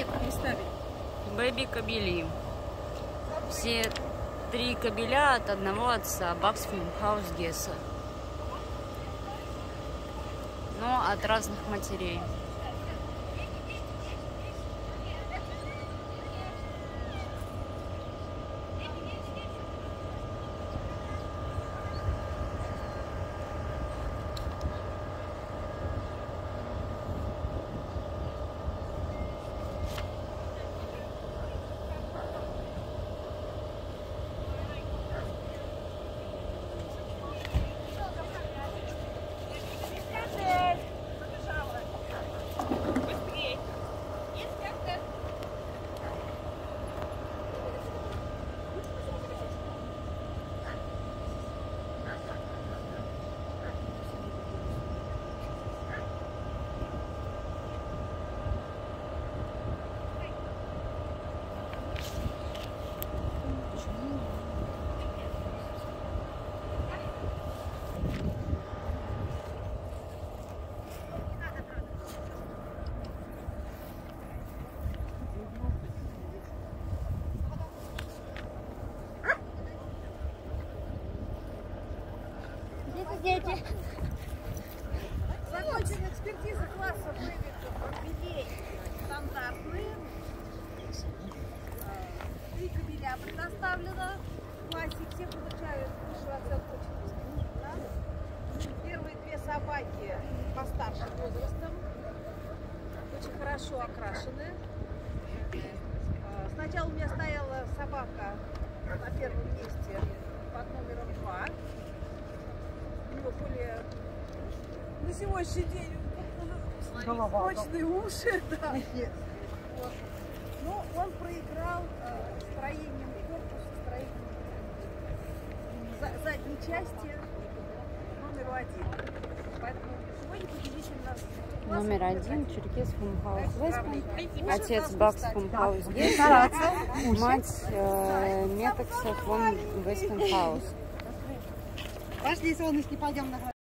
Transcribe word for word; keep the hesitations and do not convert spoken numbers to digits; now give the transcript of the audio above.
Бэби кобели. Все три кобеля от одного отца. Бакс Фармхаус Гесса. Но от разных матерей. Дети. Закончена экспертиза классов кобелей стандартные. Три кобеля предоставлено. В классе все получают высшую оценку учительских. Первые две собаки постарше возрастом. Очень хорошо окрашены. Сначала у меня стояла собака на первом месте под номером два. У него более на сегодняшний день мощные уши, да. Вот. Но он проиграл э, строением корпуса, строением за, задней части номеру один. Поэтому сегодня победитель у нас Номер один Черкес Фармхаус Веспен. Отец Бакс Фармхаус Гесса. Мать э, Метакса фон Веспенхаус. Пошли, солнышки, пойдем на